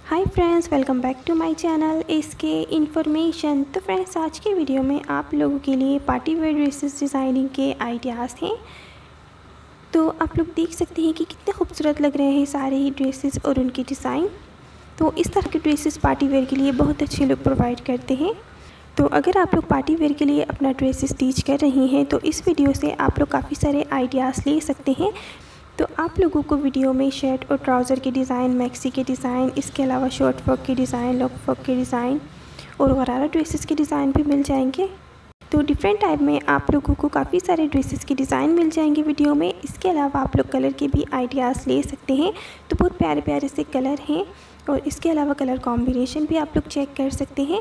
Hi friends, welcome back to my channel इसके information. तो friends, आज के वीडियो में आप लोगों के लिए पार्टी वेयर ड्रेसेस डिज़ाइनिंग के आइडियाज़ हैं। तो आप लोग देख सकते हैं कि कितने खूबसूरत लग रहे हैं सारे ही ड्रेसेस और उनकी डिज़ाइन। तो इस तरह के ड्रेसेस पार्टी वेयर के लिए बहुत अच्छे लुक प्रोवाइड करते हैं। तो अगर आप लोग पार्टी वेयर के लिए अपना ड्रेस स्टिच कर रही हैं तो इस वीडियो से आप लोग काफ़ी सारे आइडियाज़ ले सकते हैं। तो आप लोगों को वीडियो में शर्ट और ट्राउज़र के डिज़ाइन, मैक्सी के डिज़ाइन, इसके अलावा शॉर्ट फ्रॉक के डिज़ाइन, लॉन्ग फ्रॉक के डिज़ाइन और गरारा ड्रेसेस के डिज़ाइन भी मिल जाएंगे। तो डिफरेंट टाइप में आप लोगों को काफ़ी सारे ड्रेसेस के डिज़ाइन मिल जाएंगे वीडियो में। इसके अलावा आप लोग कलर के भी आइडियाज़ ले सकते हैं। तो बहुत प्यारे प्यारे से कलर हैं और इसके अलावा कलर कॉम्बिनेशन भी आप लोग चेक कर सकते हैं।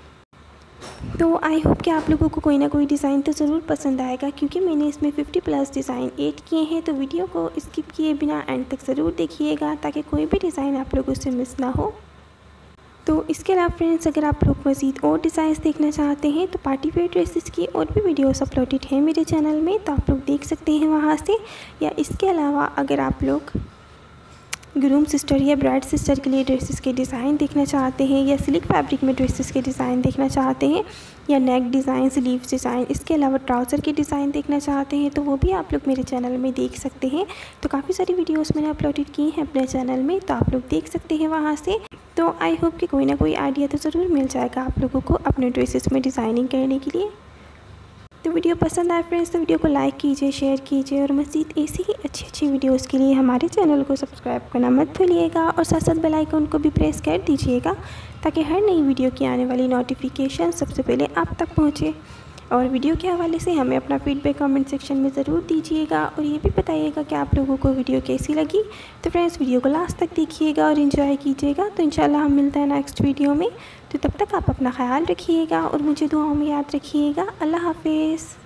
तो आई होप कि आप लोगों को कोई ना कोई डिज़ाइन तो ज़रूर पसंद आएगा, क्योंकि मैंने इसमें 50+ डिज़ाइन ऐड किए हैं। तो वीडियो को स्किप किए बिना एंड तक ज़रूर देखिएगा ताकि कोई भी डिज़ाइन आप लोगों से मिस ना हो। तो इसके अलावा फ्रेंड्स, अगर आप लोग मज़ीद और डिज़ाइंस देखना चाहते हैं तो पार्टी वेयर ड्रेसेस की और भी वीडियोस अपलोडेड हैं मेरे चैनल में, तो आप लोग देख सकते हैं वहाँ से। या इसके अलावा अगर आप लोग ग्रूम सिस्टर या ब्राइड सिस्टर के लिए ड्रेसेस के डिज़ाइन देखना चाहते हैं, या सिल्क फैब्रिक में ड्रेसेस के डिज़ाइन देखना चाहते हैं, या नेक डिज़ाइन, स्लीव्स डिज़ाइन, इसके अलावा ट्राउज़र के डिज़ाइन देखना चाहते हैं, तो वो भी आप लोग मेरे चैनल में देख सकते हैं। तो काफ़ी सारी वीडियोस मैंने अपलोडेड की हैं अपने चैनल में, तो आप लोग देख सकते हैं वहाँ से। तो आई होप कि कोई ना कोई आइडिया तो ज़रूर मिल जाएगा आप लोगों को अपने ड्रेसेस में डिज़ाइनिंग करने के लिए। तो वीडियो पसंद आए फ्रेंड्स तो वीडियो को लाइक कीजिए, शेयर कीजिए और मज़ीद ऐसी ही अच्छी वीडियोस के लिए हमारे चैनल को सब्सक्राइब करना मत भूलिएगा और साथ साथ बेल आइकन को भी प्रेस कर दीजिएगा ताकि हर नई वीडियो की आने वाली नोटिफिकेशन सबसे पहले आप तक पहुँचे। और वीडियो के हवाले से हमें अपना फीडबैक कमेंट सेक्शन में ज़रूर दीजिएगा और ये भी बताइएगा कि आप लोगों को वीडियो कैसी लगी। तो फ्रेंड्स, वीडियो को लास्ट तक देखिएगा और एंजॉय कीजिएगा। तो इंशाल्लाह हम मिलते हैं नेक्स्ट वीडियो में। तो तब तक आप अपना ख्याल रखिएगा और मुझे दुआओं में याद रखिएगा। अल्लाह हाफिज़।